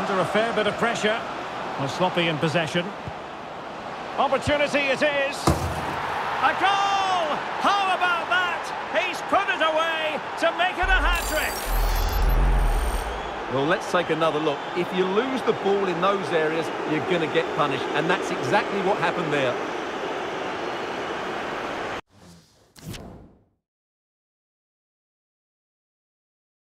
under a fair bit of pressure. Was sloppy in possession. Opportunity it is. A goal! How about that? He's put it away to make it a hat-trick. Well, let's take another look. If you lose the ball in those areas, you're going to get punished. And that's exactly what happened there.